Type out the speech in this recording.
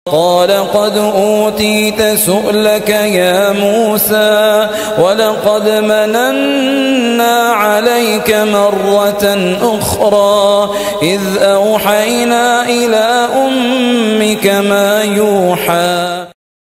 قال قد أوتيت سؤلك يا موسى ولقد مننا عليك مرة أخرى إذ أوحينا إلى أمك ما يوحى